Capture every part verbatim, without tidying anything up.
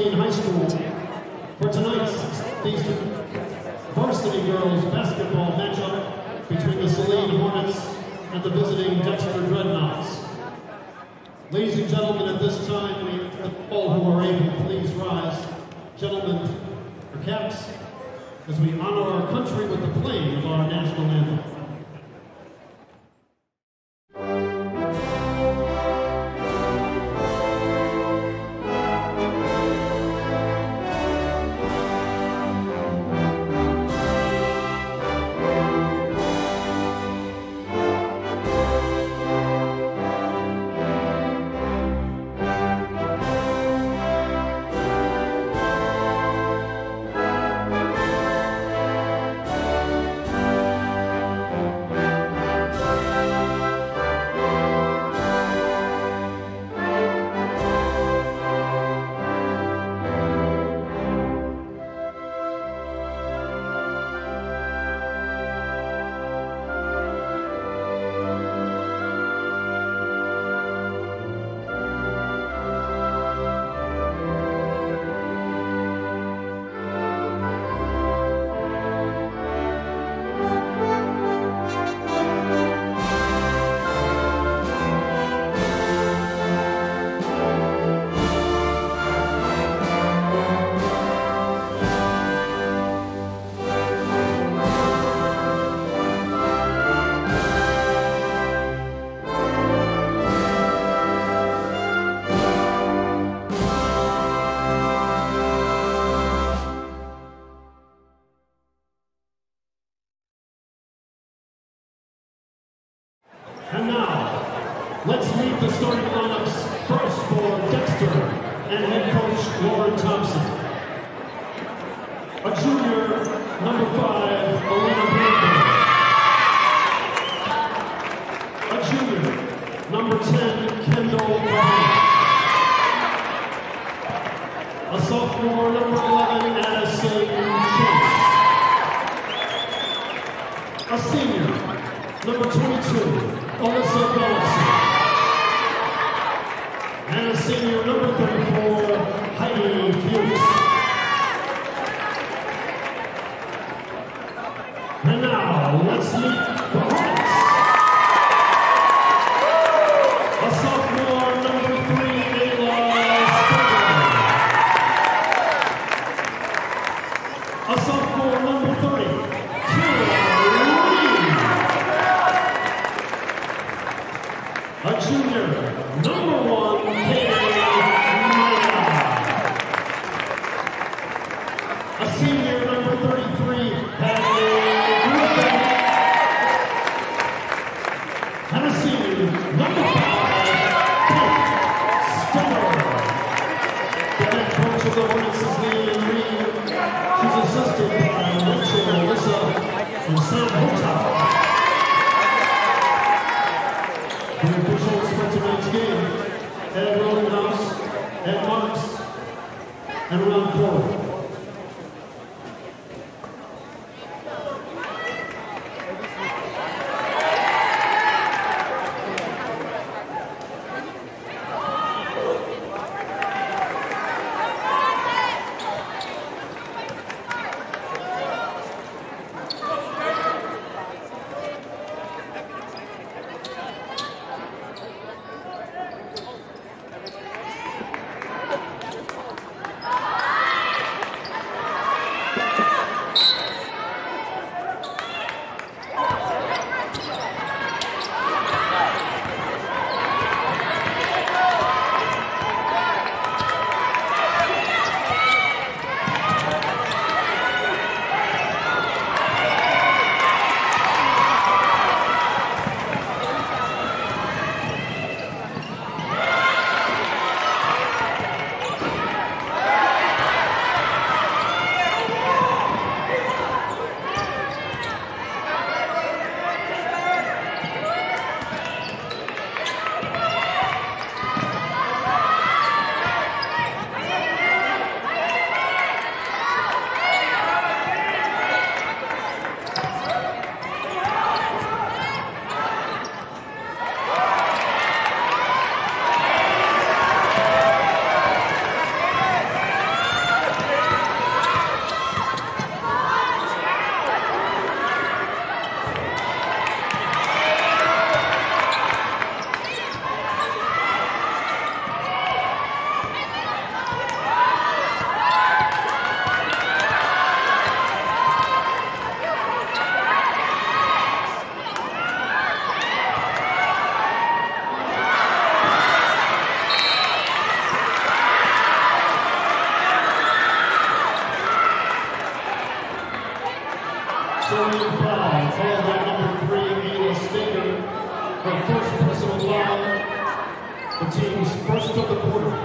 Saline High School for tonight's varsity girls basketball matchup between the Saline Hornets and the visiting Dexter Dreadnoughts. Ladies and gentlemen, at this time, we all who are able, please rise. Gentlemen, for caps, as we honor our country with the playing of our national anthem. And now, let's meet the starting lineups. First for Dexter and head coach Lauren Thompson. A junior, number five, Alina Brandon. A junior, number ten, Kendall Brown. A sophomore, number eleven, Addison Chase. A senior, number twenty-two, Alyssa Bellison. And a senior, number thirty-four, Heidi Fuchs. And now, let's meet the Hornets. A sophomore, number three, Ayla Stegler. A sophomore, number thirty, Kayla Lee. A junior, number one, Kayla Maya. A senior, number thirty-three, Hadley Griffin. And a senior, number five, Kate Steller. The head coach of the Hornets is Leanne Reed. She's assisted by Rachel Melissa from San Jose. The officials for tonight's game, Ed Rollinghouse, Ed Marks, and Ron Cole. Italian foul, called by number three, Ayla Stager, her first personal foul, the team's first of the quarter.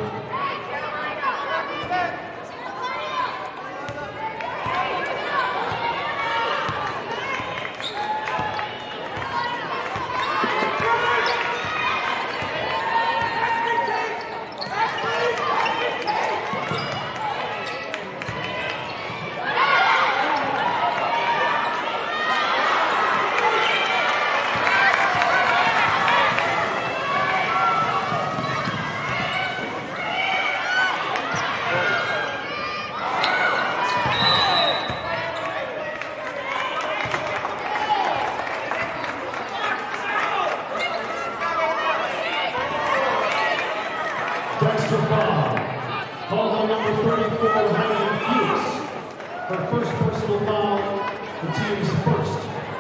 Dexter foul, called on number thirty-four, Ryan Fuchs. Her first personal foul, the team's first.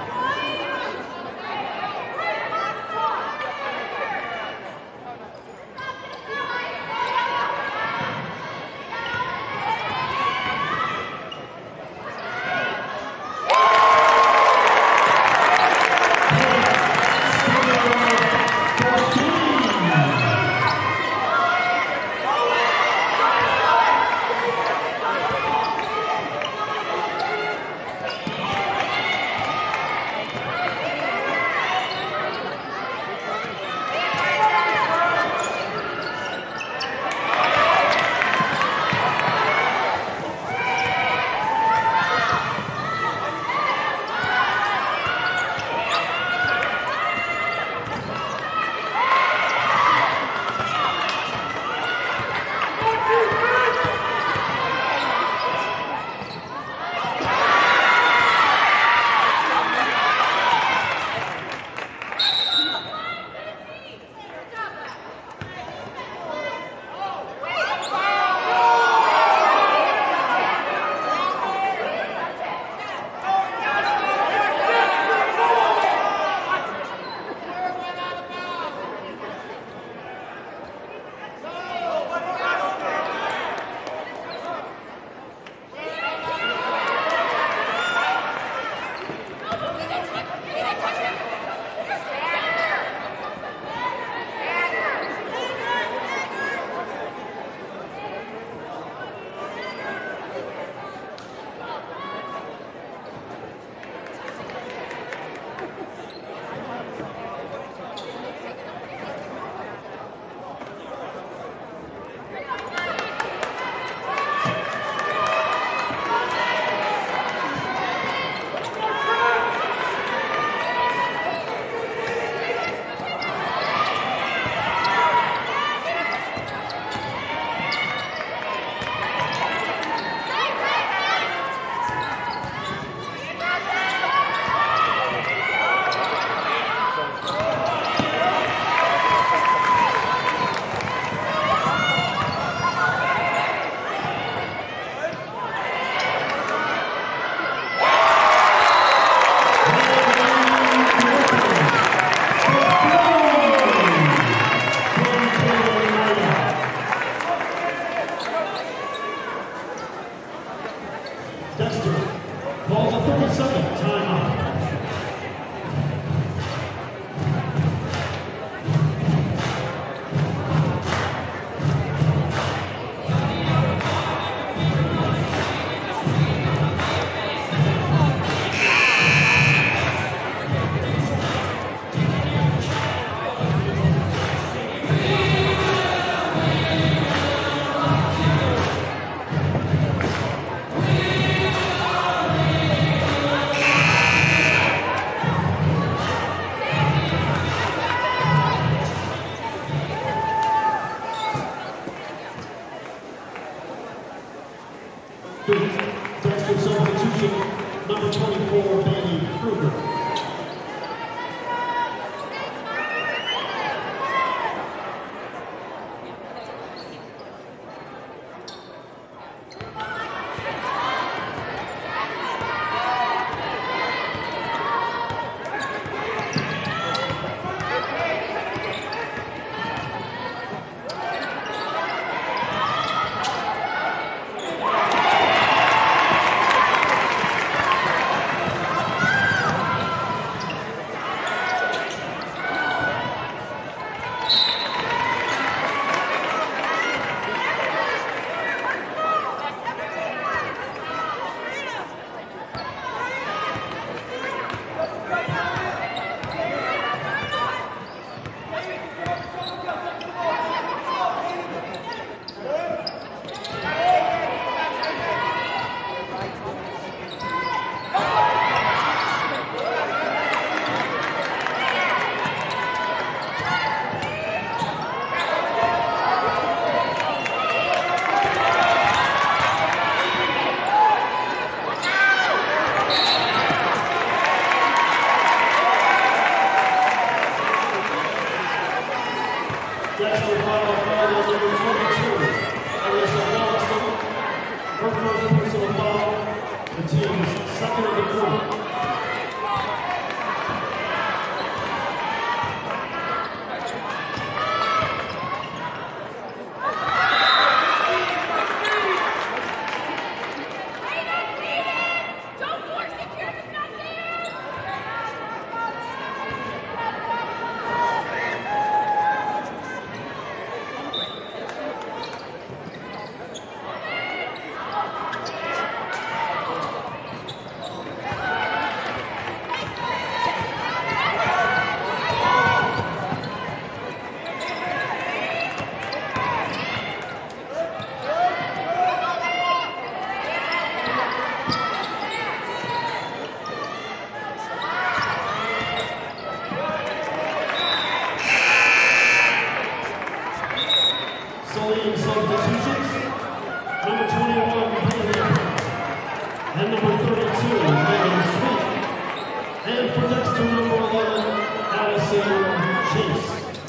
Dexter substitution, number twenty-four, Bailey Kruger. and number thirty-two, Megan Sweet. And for Dexter, number eleven, Addison Chase.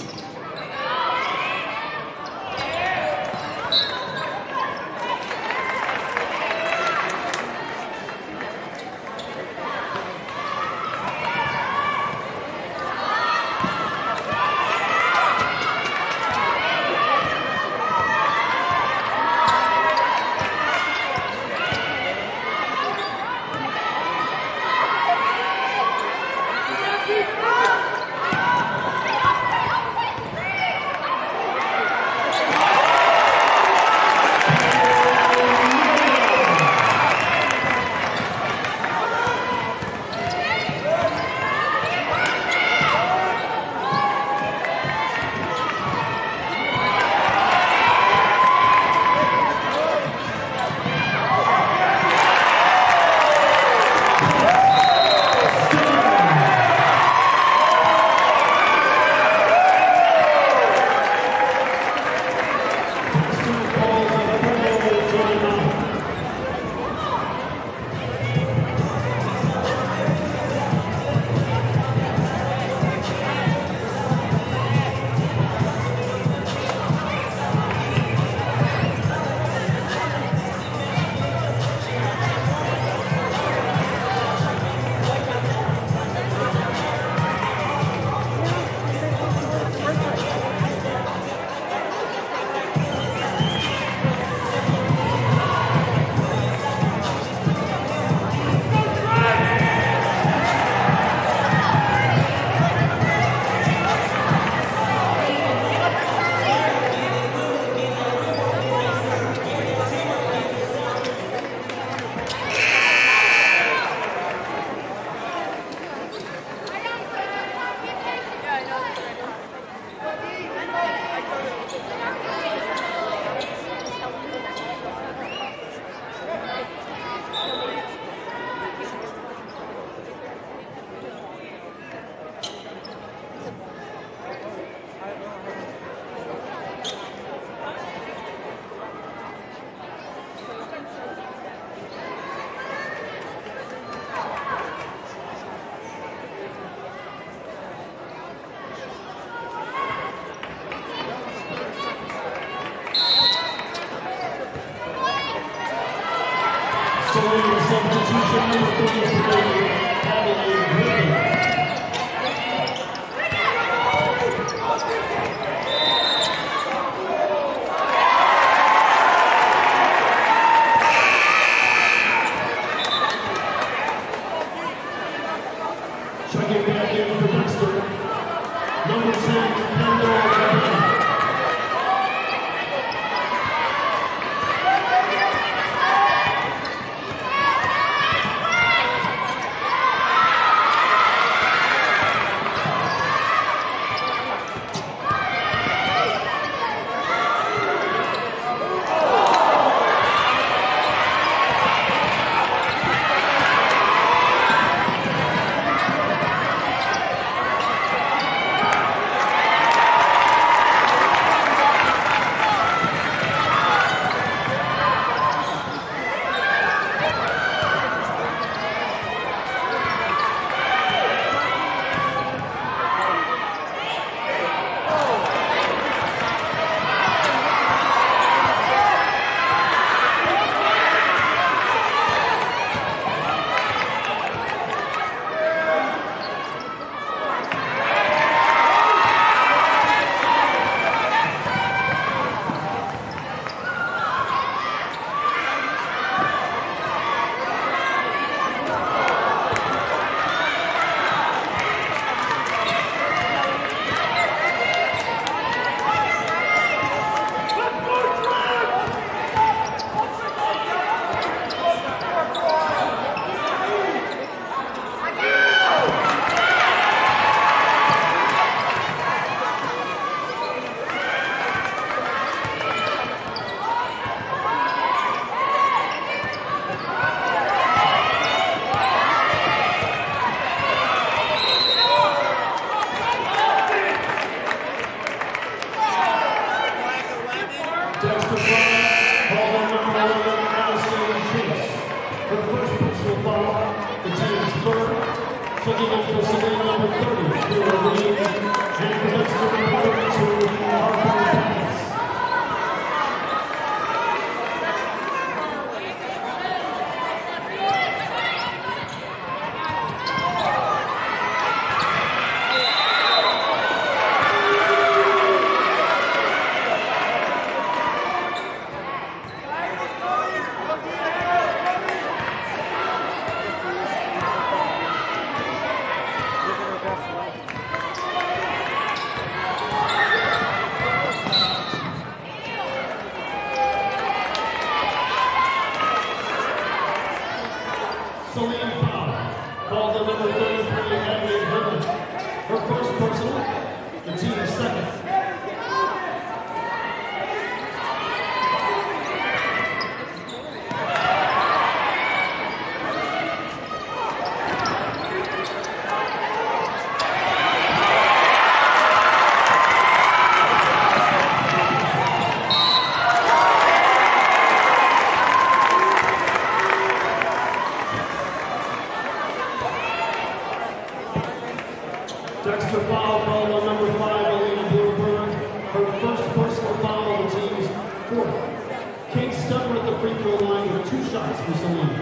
Substitution number thirty-three, Adelaide Griffin. Checking back in for Dexter, number ten, Kendall Griffin. number thirty, Kira Green, and cadets number thirty-two, Harper Dennis. Celine Powell, called the number thirty-three, Abby Herman. Her first personal, the team's second. Dexter Powell called on number five, Elena Bloomberg. Her first personal foul on the team's fourth. Kate Stepper at the free throw line with two shots for Celine.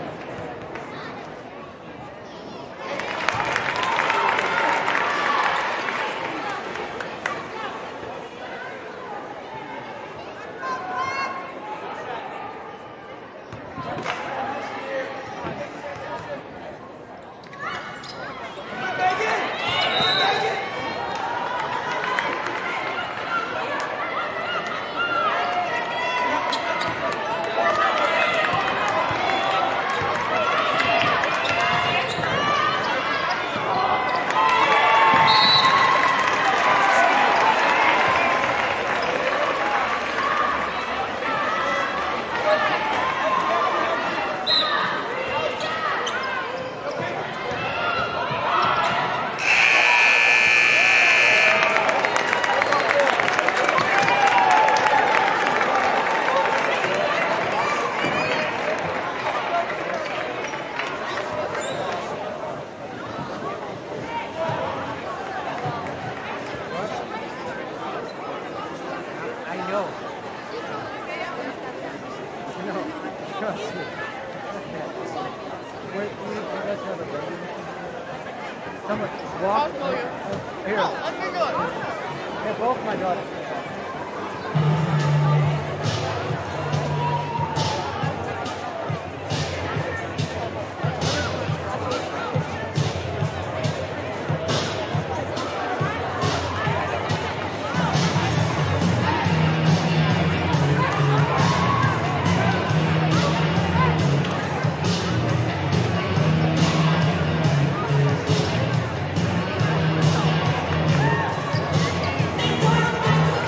Someone walk. I'll show you. Here. No, let me do it. They're both my daughters. Thank you.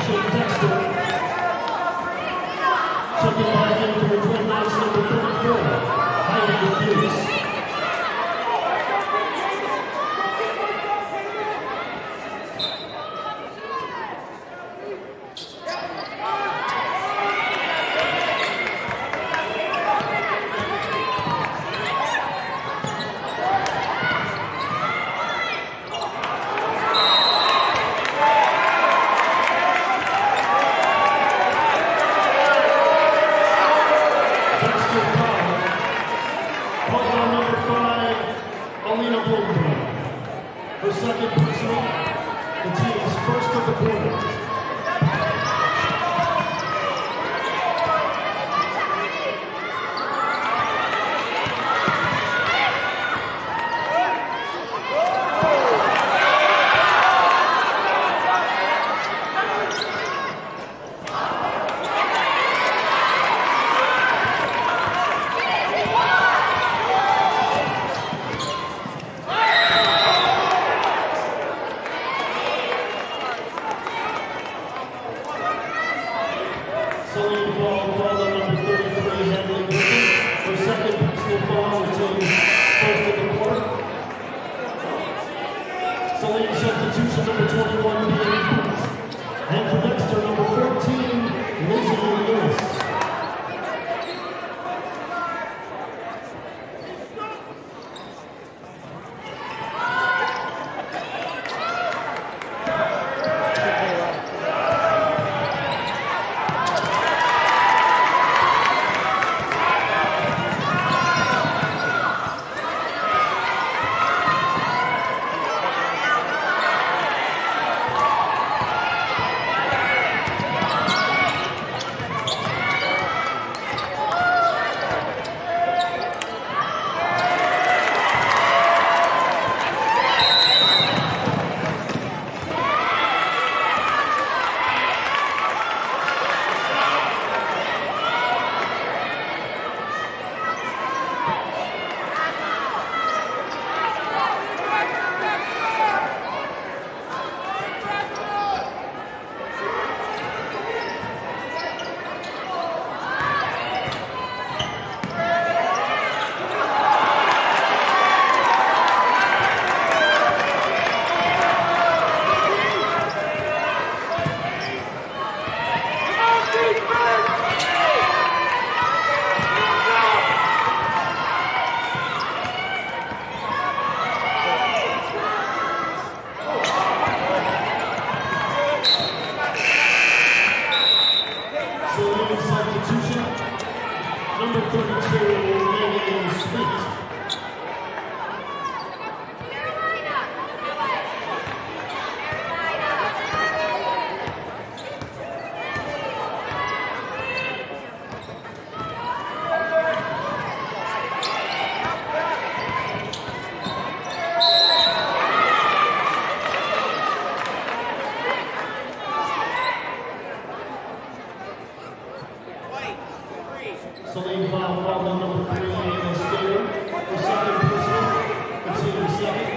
Attention, Dexter. Checking back in for Dreadnoughts number thirty-four. Heidi Hughes. Her second personal, the team's first of the quarter. Celine Ball, ball on number thirty-three, handling Griffin. Her second personal foul, the team's first of the quarter. Celine substitution number twenty-one, Peter Boots. And for Dexter, number fourteen, Lizzie Lewis. Substitution, number thirty-two, Megan Sweet. Celine foul called on number three, Anna Skater. Her second personal, the team's second.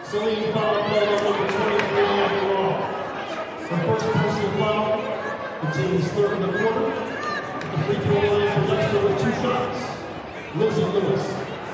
Celine foul call on number twenty-three, Abby Long. The first personal foul, the team is third in the quarter. The free throw line for Dexter with two shots. Lizzie Lewis.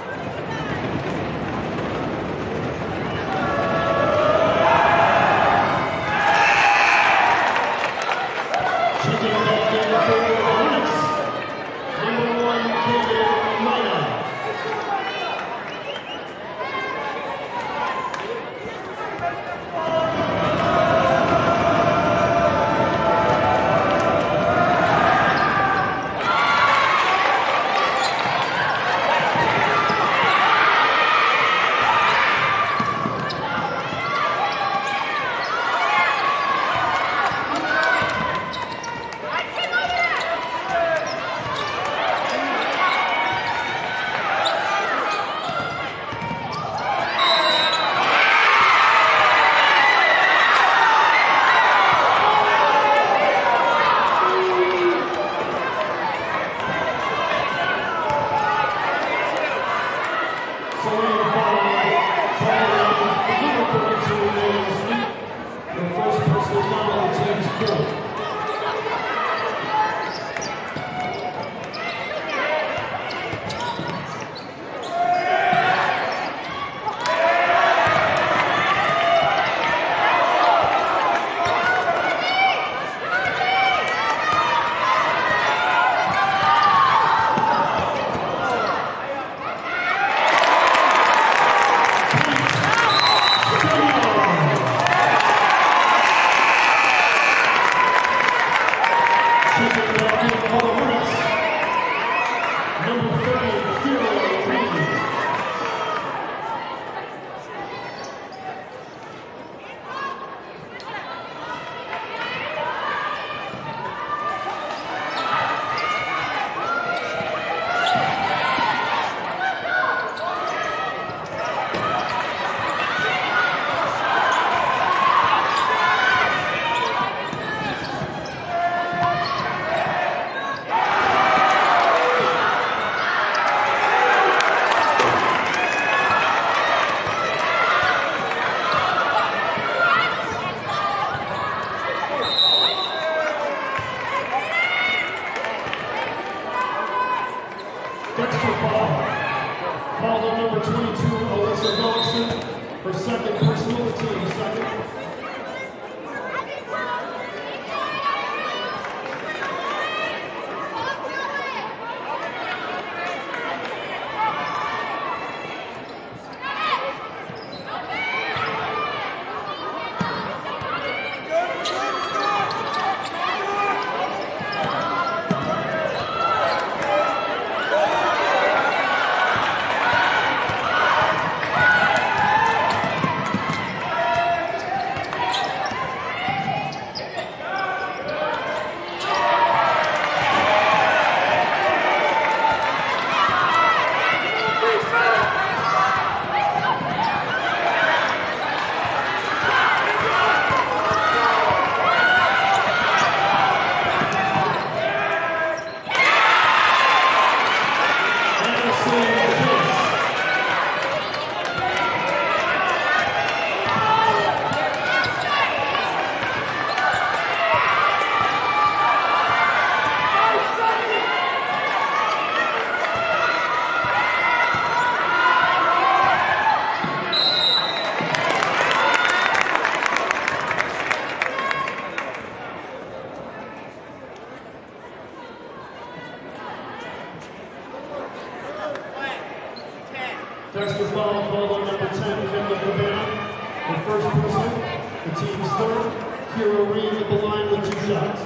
Dexter foul called on number ten, Kendall Cabana. The first person, the team's third. Kira Reed at the line with two shots.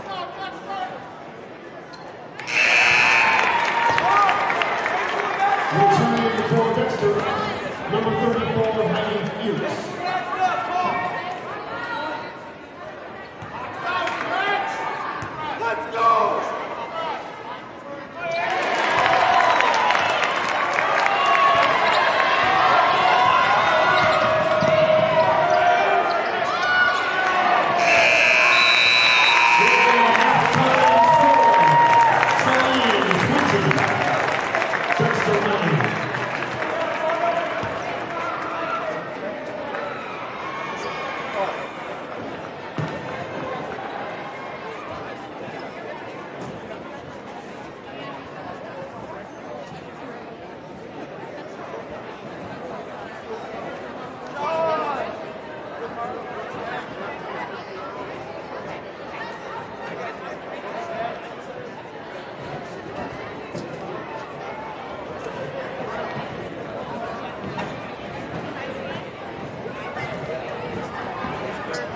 Returning for Dexter, number thirty-four, Henny Fierce. Let's go!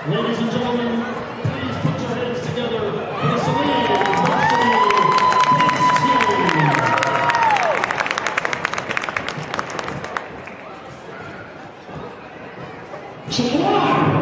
Ladies and gentlemen, please put your hands together for the Saline Varsity Dance Team. Check it out.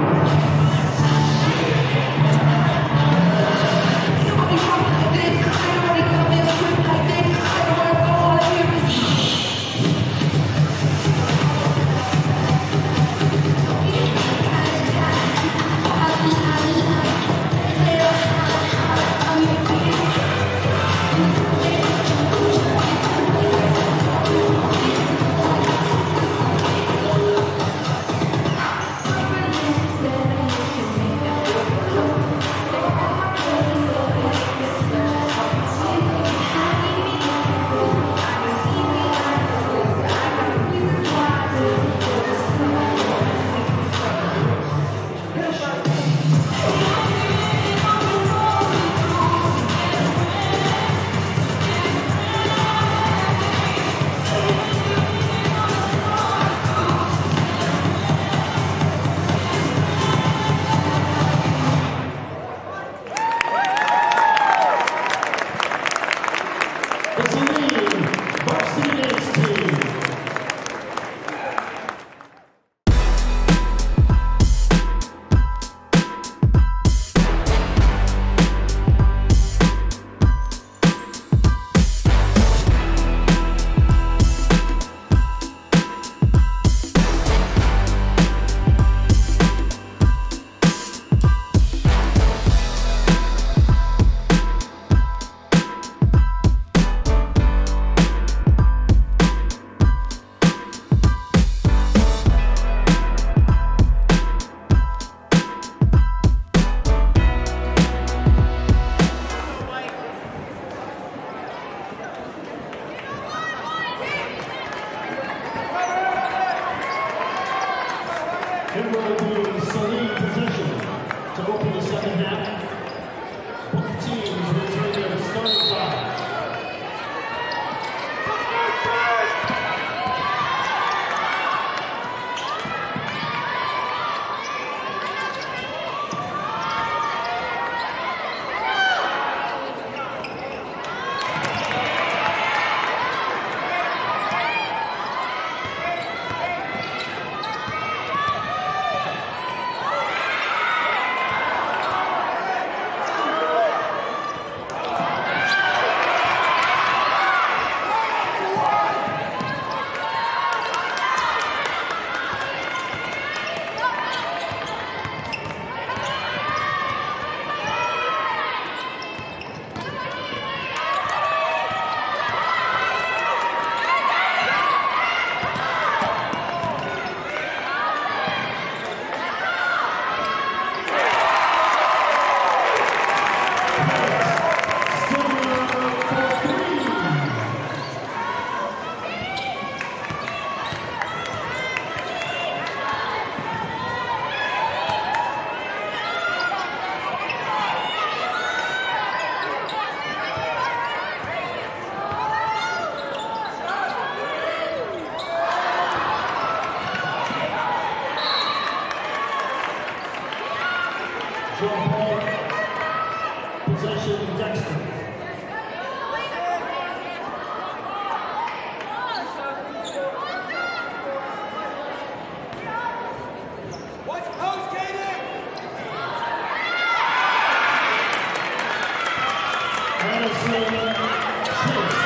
It will be Saline possession to open the second half. Both teams return their starting five. Draw ball, possession, Dexter. What's post, Kaden? Madison Chase.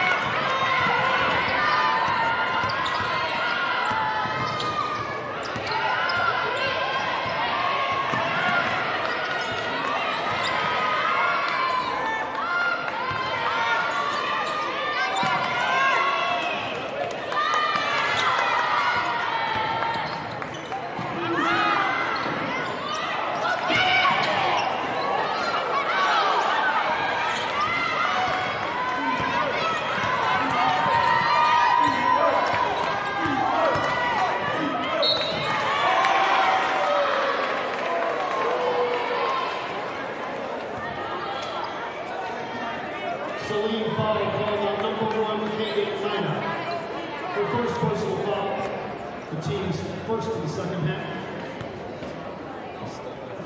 Saline foul called on number one, Kaden Nina. Her first personal foul, the team's first in the second half.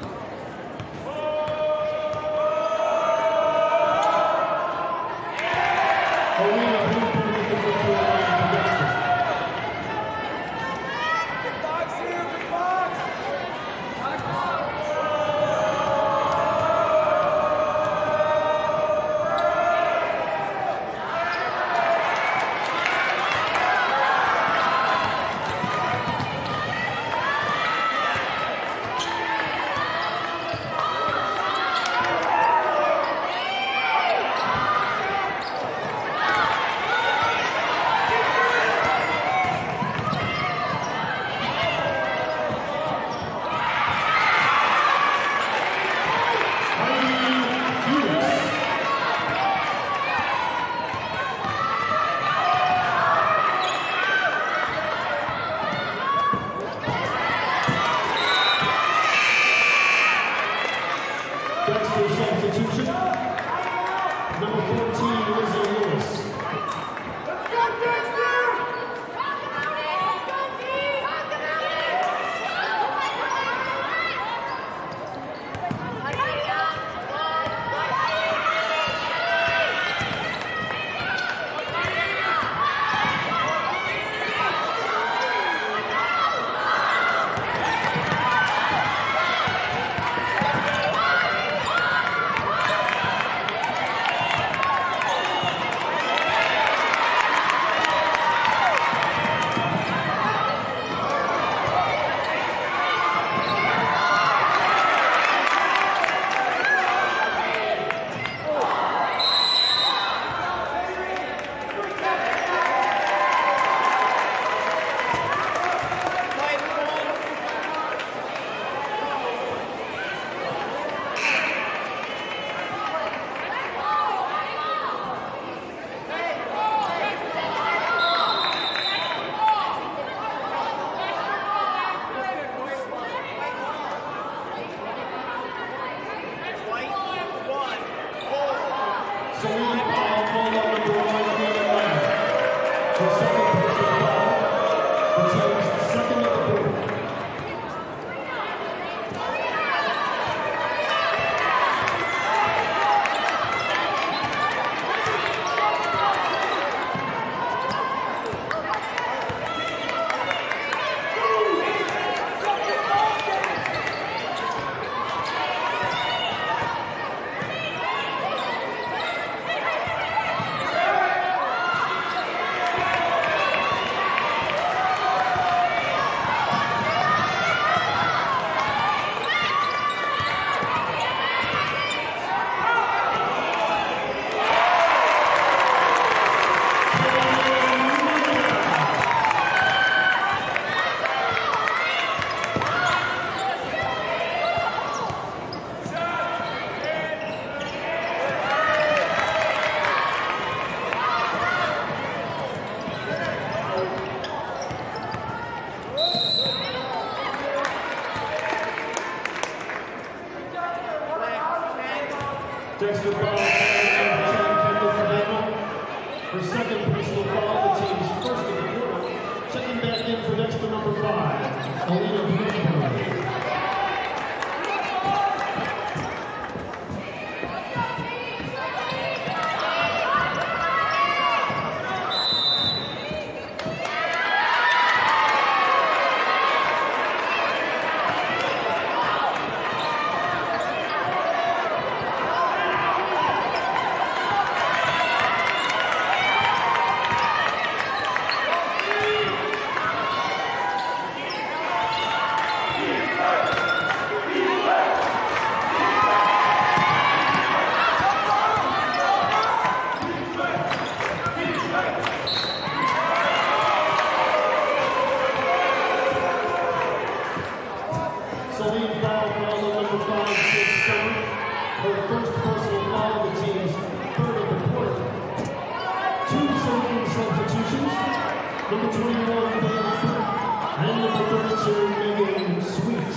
twenty-one, and number thirty-two, Megan Sweet.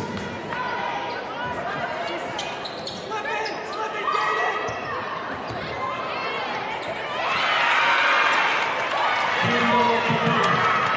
Slip in! Slip in, Kaden! Kendall Cabana.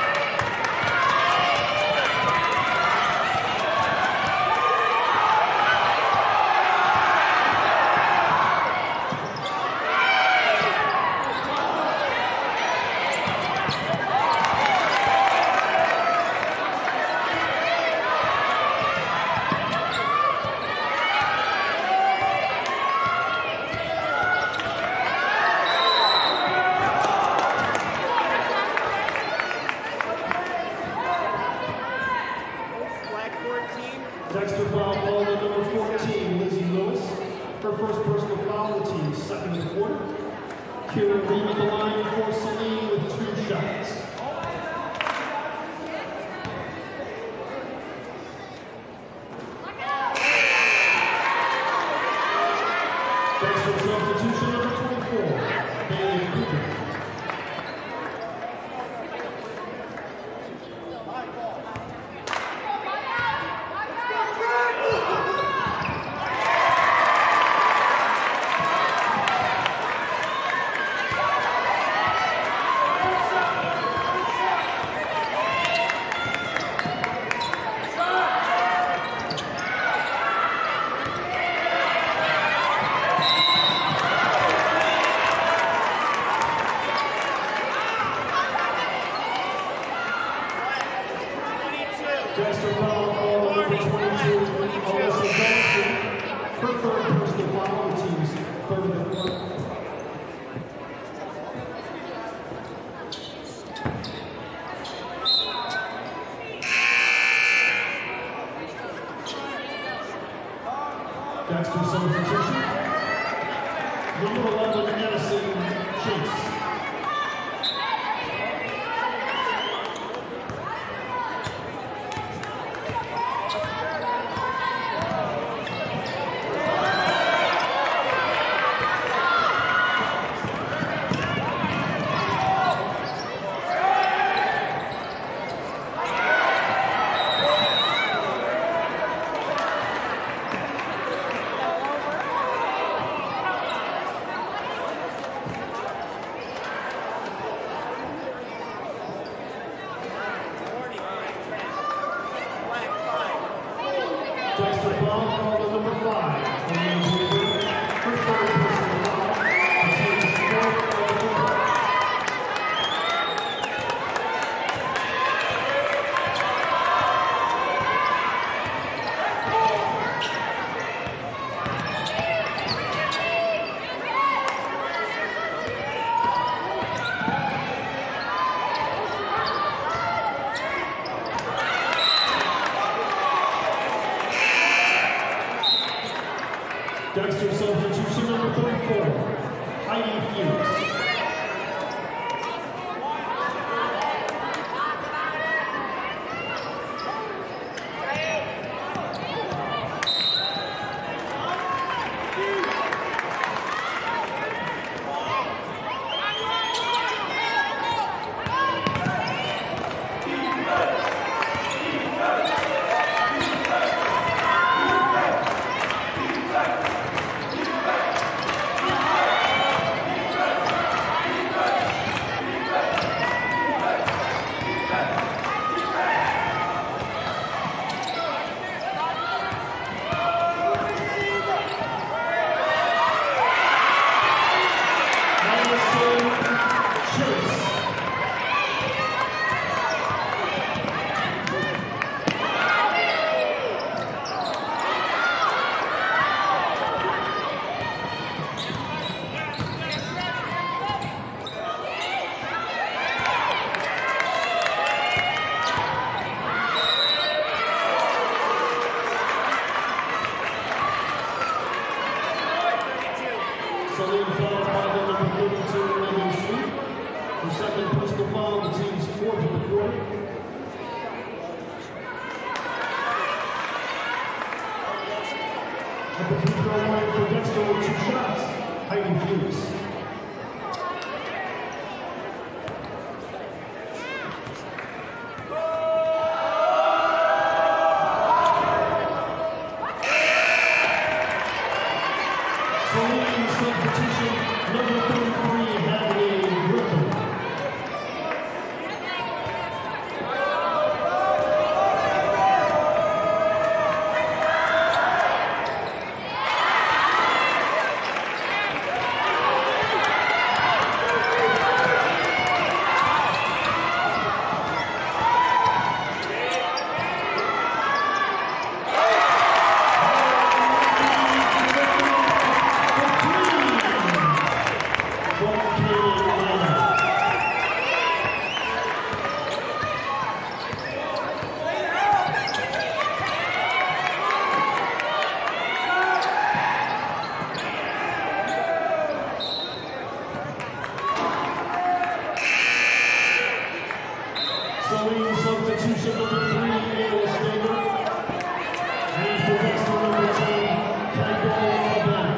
Dexter foul ball to number fourteen, Lizzie Lewis. Her first personal foul of the team, second in the quarter. Kira Reed at the line for Celine with two shots. Dexter substitution number twenty-four, Bailey Cooper. Dexter foul ball to number twenty-two, Alyssa Johnson. Her third personal foul of the team's third in the quarter. Dexter substitution. Number eleven, Addison Chase. Dexter foul call to number five, Elaine Weaver. Her third personal foul. The team's fourth of the quarter. Dexter substitution number thirty-four, Heidi Hughes. Celine foul by the number thirty-two, Megan Sweet. Her second personal foul of the team's fourth of the quarter. At the free throw line for Dexter with two shots, Heidi Hughes. Celine substitution number three, Ayla Stager. And for Dexter number ten, Kendall Alabama.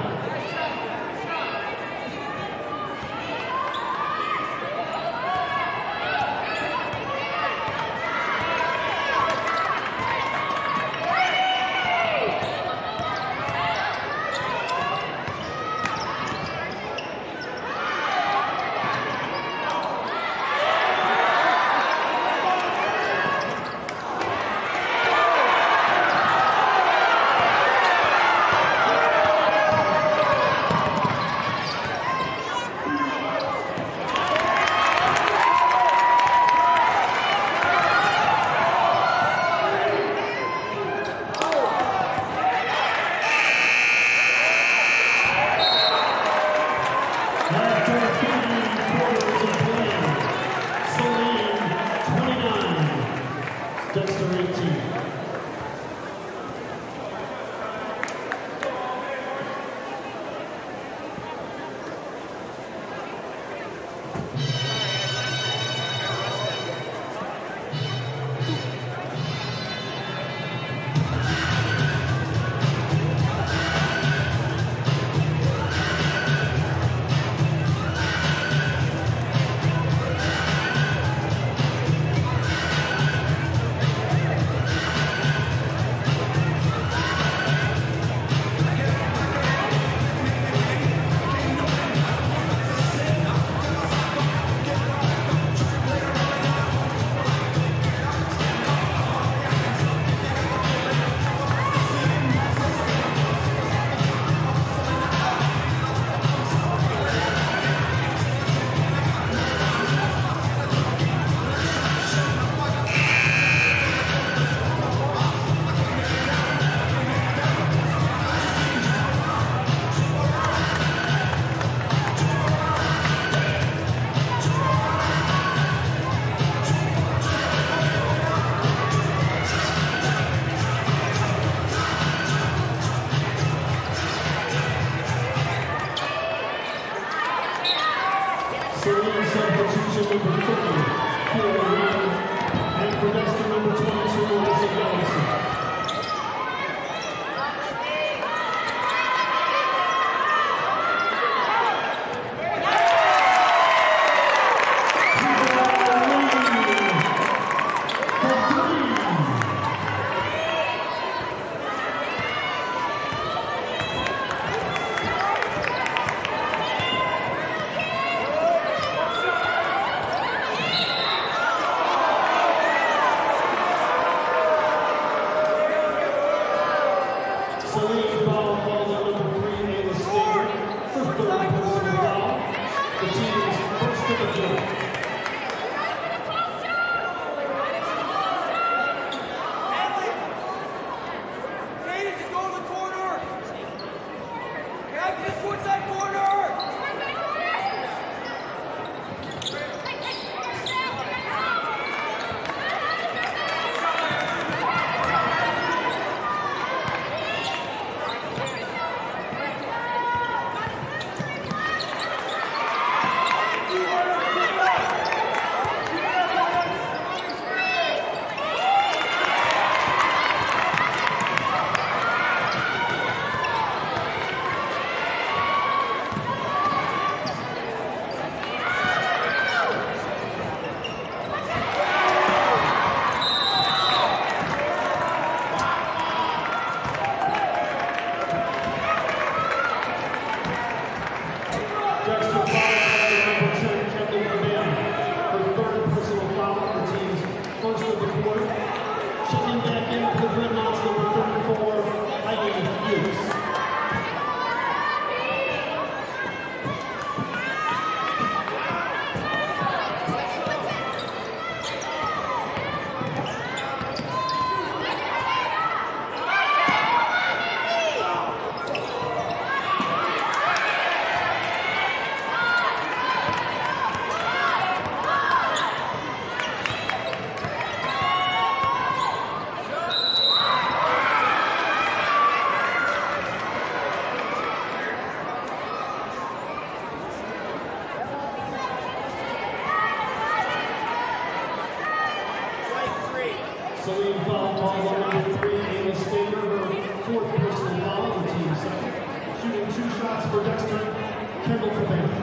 Celine foul call on number three, Ayla Stater, her fourth personal foul, her team second. Shooting two shots for Dexter, Kendall Cabana.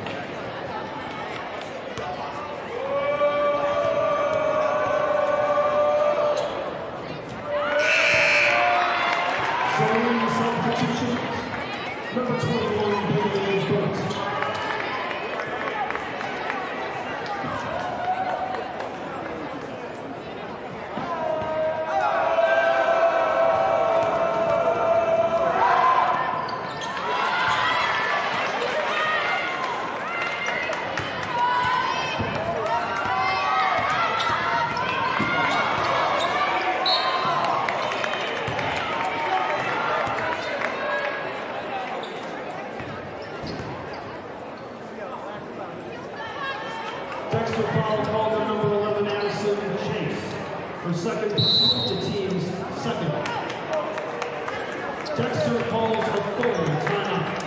Celine substitution, number twenty-one, Bailey Brooks. Dexter foul called on number eleven, Addison Chase. Her second, the team's second. Dexter calls a full timeout.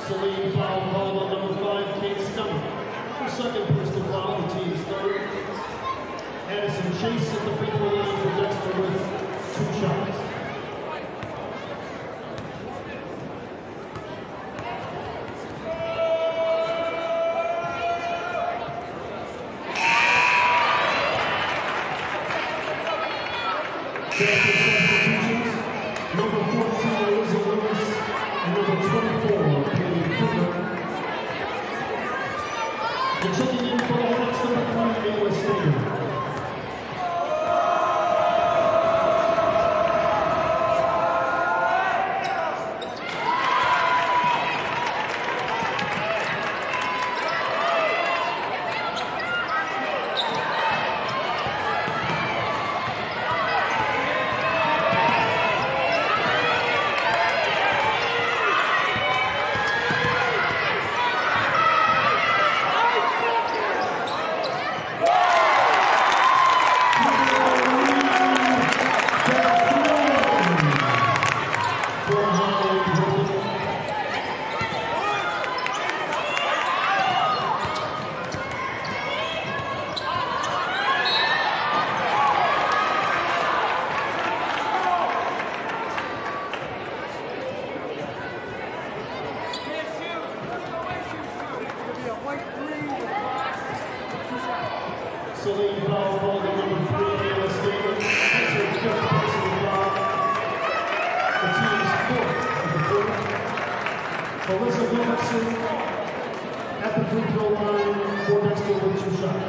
Celine foul called on number five, Kate Stummer. Her second personal foul, the team's third. Addison Chase at the free throw line for Dexter with two shots. Dexter substitutions, number fourteen, Elizabeth Lewis, and number twenty-four, Katie Kruger. And checking in for the Hornets, number three, Ayla Stater. Celine foul called on number three, Ayla Stater. That's her fifth personal foul. The team's fourth of the quarter. Alyssa Williamson at the free throw line for Dexter with two shots.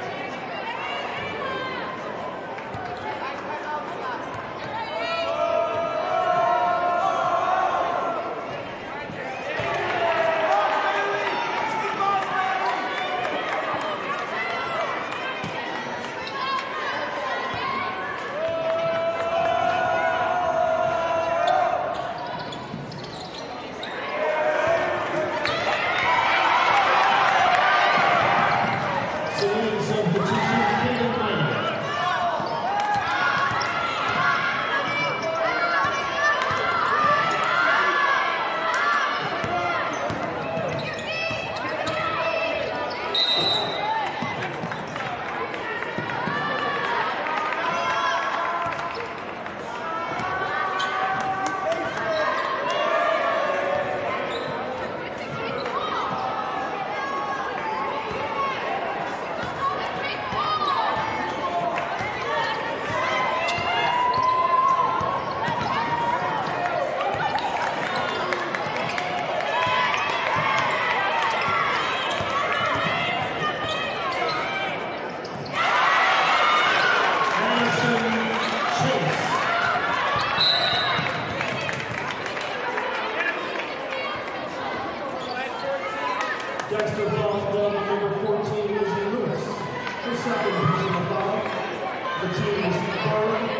Dexter foul called on number fourteen, Lizzie Lewis. Her second personal foul. The team is third.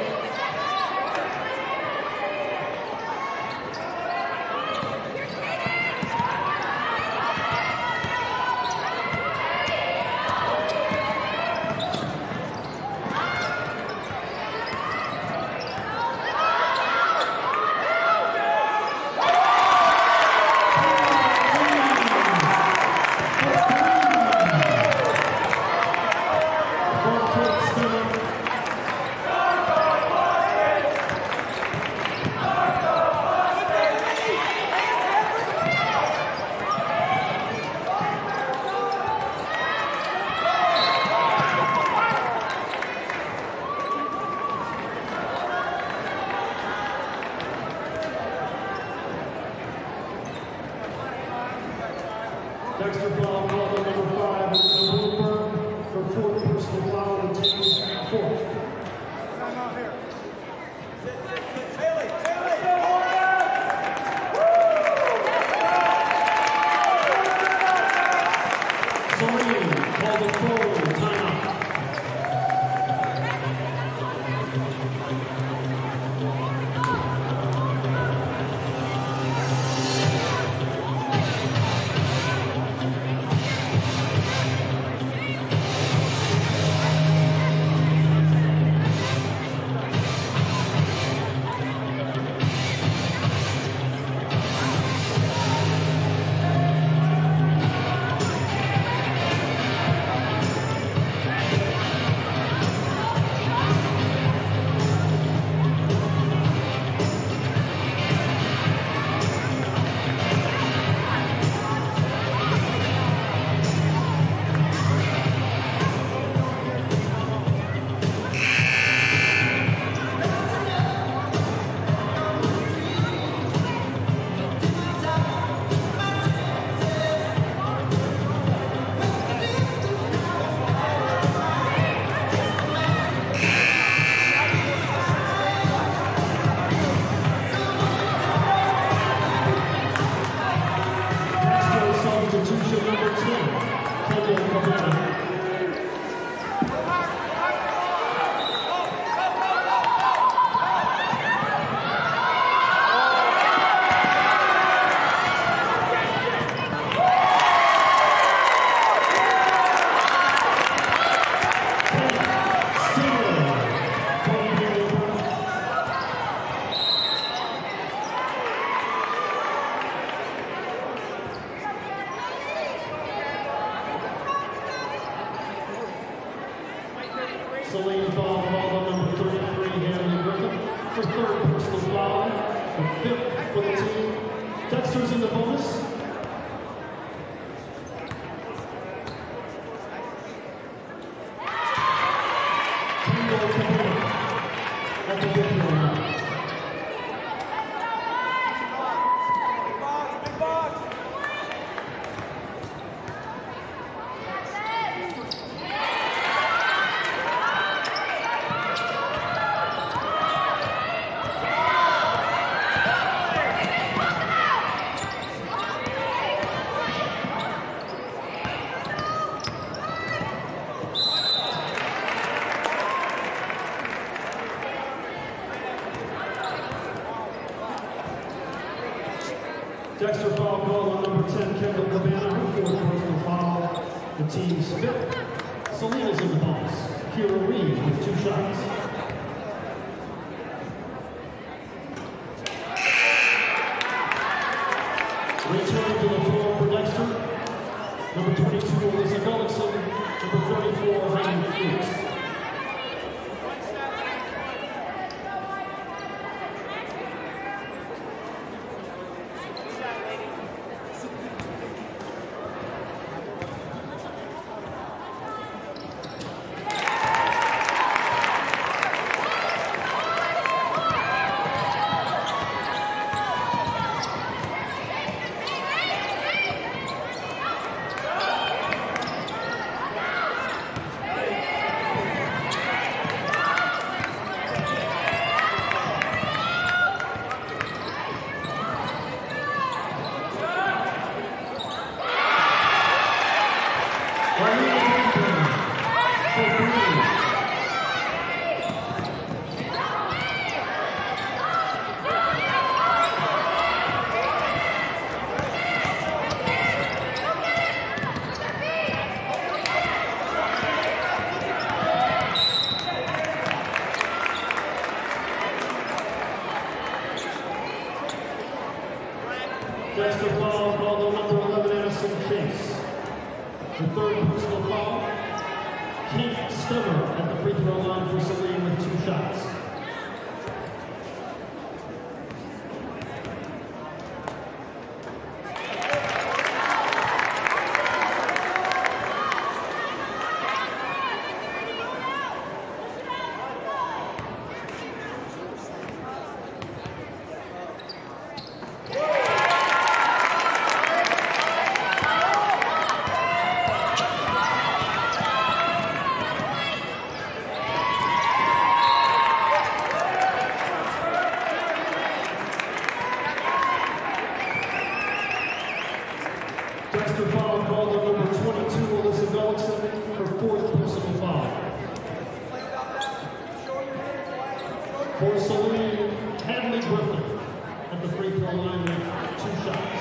Dexter foul called on number five, Elizabeth Bloomberg. Her fourth personal foul, the team's fourth. Celine called a full timeout. Celine foul called on number thirty-three, Hanley Griffin. Her third personal foul, the fifth for the team. Dexter's in the bonus. Kendall Cabana at the fifth line. Dexter foul call on number ten, Kendall Cabana, her fourth personal foul. The team's fifth. Selena's in the box. Kira Reed with two shots. Returning to the floor for Dexter. Number twenty-two, Alyssa Gullickson. Number thirty-four, Heidi Fuchs. Dexter foul called on number eleven, Addison Chase. The third personal foul. Keith Stemmer at the free throw line for Celine with two shots. Dexter foul called on number twenty-two, Alyssa Gullickson, her fourth personal foul. For Celine, Hanley Griffin at the free throw line with two shots.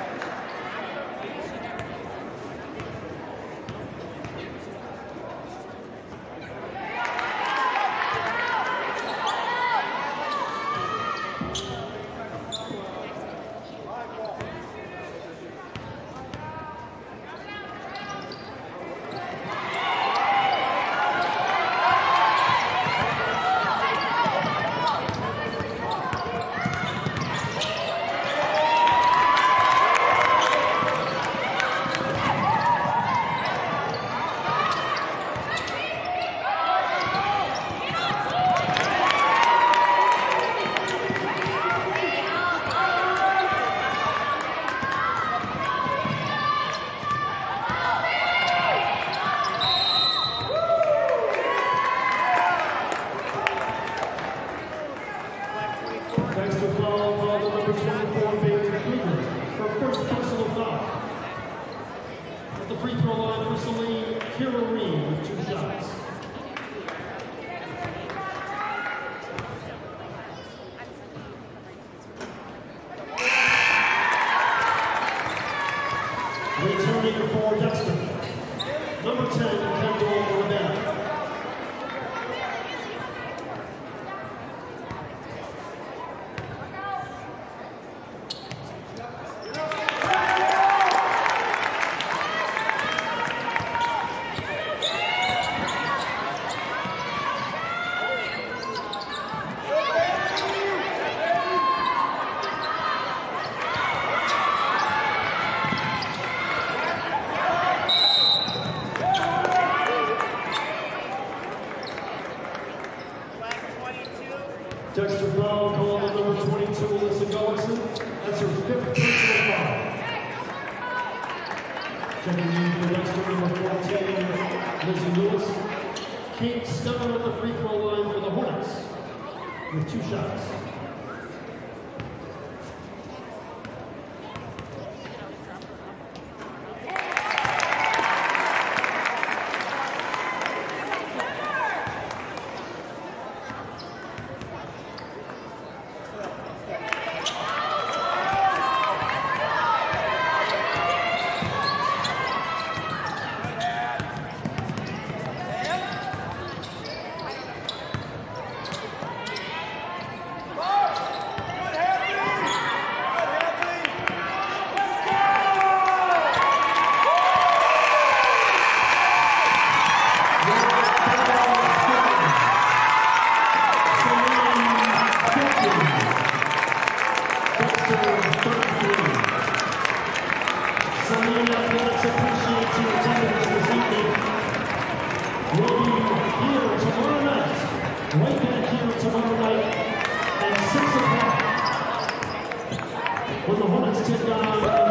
Dexter foul called on number twenty-four, Bailey Krieger, her first personal foul. At the free throw line for Celine, Kira Reed with two shots. Returning for Dexter, number ten, Kendall Cabana. Checking in for Dexter number fourteen, Lizzie Lewis. Kate Stephan on the free throw line for the Hornets with two shots. When the Hornets take on